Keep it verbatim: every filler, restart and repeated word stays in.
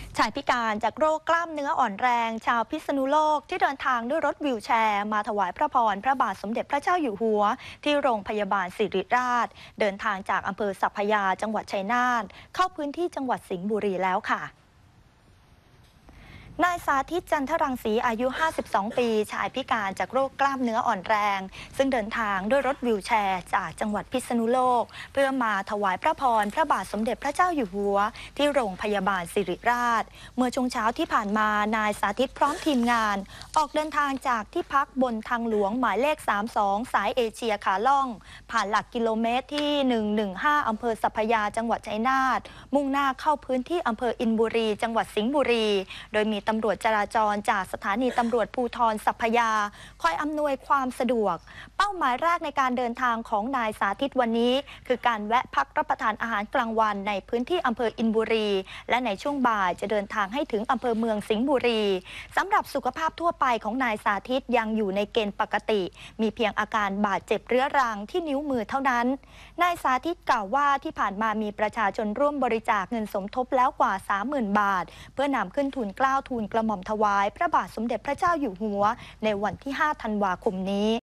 ชายพิการจากโรคกล้ามเนื้ออ่อนแรงชาวพิษณุโลกที่เดินทางด้วยรถวีลแชร์มาถวายพระพรพระบาทสมเด็จพระเจ้าอยู่หัวที่โรงพยาบาลศิริราชเดินทางจากอำเภอสัพพยาจังหวัดชัยนาทเข้าพื้นที่จังหวัดสิงห์บุรีแล้วค่ะนายสาธิตจันทรังสีอายุห้าสิบสองปีชายพิการจากโรคกล้ามเนื้ออ่อนแรงซึ่งเดินทางด้วยรถวีลแชร์จากจังหวัดพิษณุโลกเพื่อมาถวายพระพรพระบาทสมเด็จพระเจ้าอยู่หัวที่โรงพยาบาลศิริราชเมื่อช่วงเช้าที่ผ่านมานายสาธิตพร้อมทีมงานออกเดินทางจากที่พักบนทางหลวงหมายเลขสามสิบสองสายเอเชียขาล่องผ่านหลักกิโลเมตรที่หนึ่งหนึ่งห้าอำเภอสัพพยาจังหวัดชัยนาทมุ่งหน้าเข้าพื้นที่อำเภออินบุรีจังหวัดสิงห์บุรีโดยมีตำรวจจราจรจากสถานีตำรวจภูธรสัพพยาคอยอำนวยความสะดวกเป้าหมายแรกในการเดินทางของนายสาธิตวันนี้คือการแวะพักรับประทานอาหารกลางวันในพื้นที่อำเภออินบุรีและในช่วงบ่ายจะเดินทางให้ถึงอำเภอเมืองสิงห์บุรีสำหรับสุขภาพทั่วไปของนายสาธิตยังอยู่ในเกณฑ์ปกติมีเพียงอาการบาดเจ็บเรื้อรังที่นิ้วมือเท่านั้นนายสาธิตกล่าวว่าที่ผ่านมามีประชาชนร่วมบริจาคเงินสมทบแล้วกว่า สามหมื่น บาทเพื่อนำขึ้นทูลเกล้าทูลกระหม่อมถวายพระบาทสมเด็จพระเจ้าอยู่หัวในวันที่ห้าธันวาคมนี้